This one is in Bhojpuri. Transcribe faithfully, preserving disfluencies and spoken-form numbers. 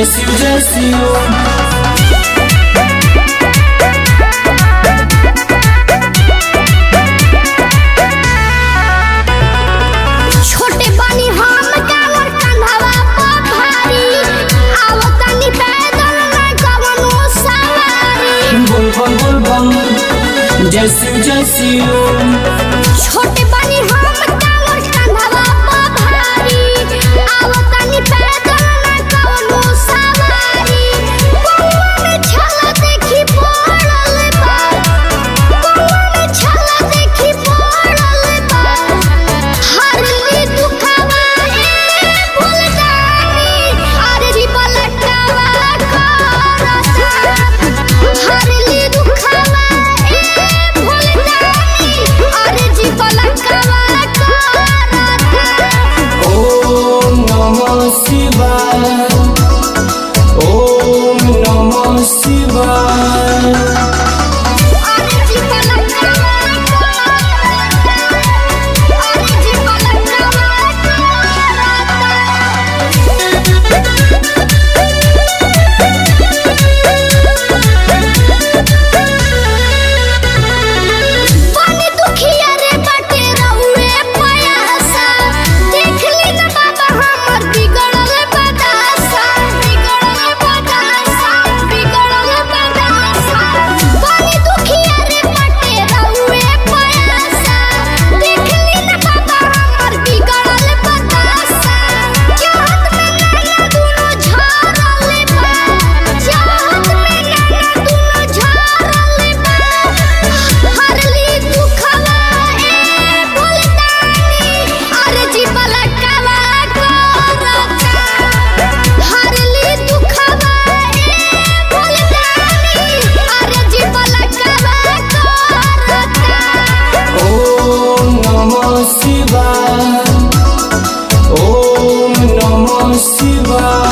शिव जय शिव। जय शिव जय शिव। छोटे बनी हम कांवर कंधवा पर भारी, आवतानी पैदल ना कवनो सवारी। बउआ में छला देखी पड़ल बा, बउआ में छला देखी पड़ल बा। हरली दुखवा ए भोलदानी, अरे जी पलटवा करता। हरली दुखवा ओम नमः शिवाय, ओम नमः शिवाय। ओम नमः शिवाय।